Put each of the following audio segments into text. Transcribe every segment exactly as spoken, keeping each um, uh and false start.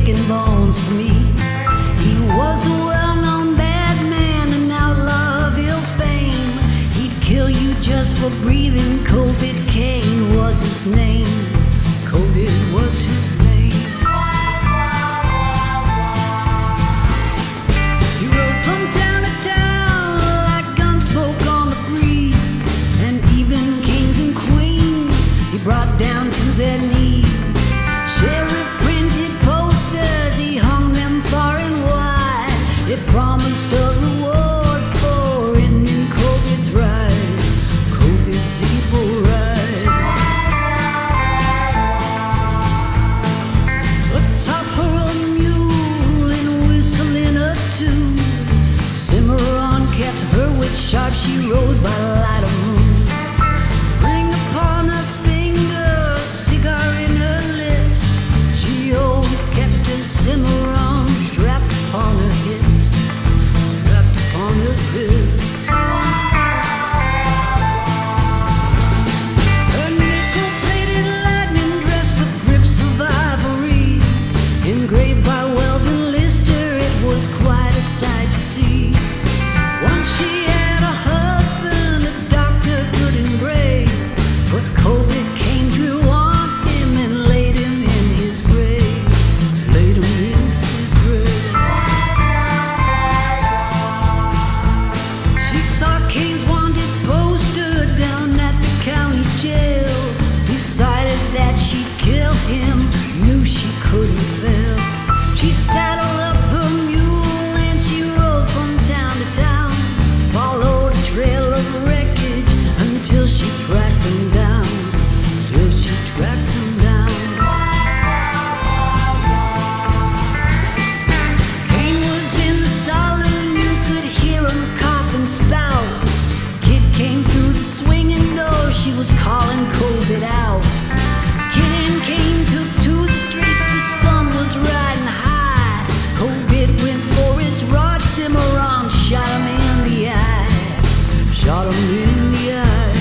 picking bones for me. He was a well-known bad man, an outlaw of ill fame. He'd kill you just for breathing. COVID Kane was his name. COVID was his name. He rode from town to town like gun smoke on the breeze, and even kings and queens he brought down to their knees. Sheriff printed posters, he hung them far and wide. It promised a reward for ending COVID's ride, COVID's evil ride. Atop her a mule and whistling a tune, Cimarron kept her wit sharp, she rode by light of moon. Ring upon her finger, a cigar in her lips, she always kept her Cimarron strapped upon her hips, strapped upon her hips. Her nickel-plated lightning dress with grips of ivory, engraved by Weldon Lister, it was quite a sight to see. Once she had a husband a doctor could engrave, but COVID came through on him and laid him in his grave, laid him in his grave. She saw Kane's wanted poster down at the county jail, decided that she'd kill him, knew she couldn't fail. She saddled up her mule and she rode from town to town, followed a trail of wreckage until she tracked him down, till she tracked him down. Kane was in the saloon, you could hear him cough and spout. Kid came through the swinging door, she was calling COVID out. Kid and Kane took to the streets, the sun was riding high. COVID went for his rod, Cimarron shot him in the eye, shot him in the eye.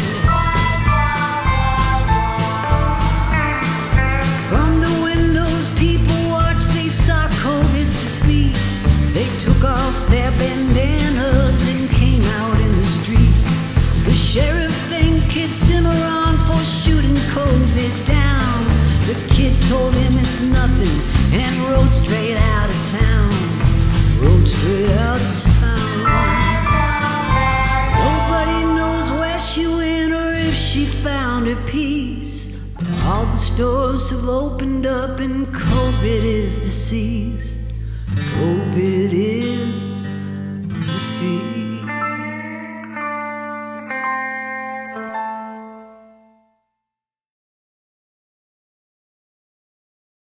From the windows people watched, they saw COVID's defeat. They took off their bandanas and came out in the street. The sheriff thanked Kid Cimarron for shooting COVID down. The kid told him it's nothing and rode straight out of town, rode straight out of town. Nobody knows where she went or if she found her peace. All the stores have opened up and COVID is deceased. COVID is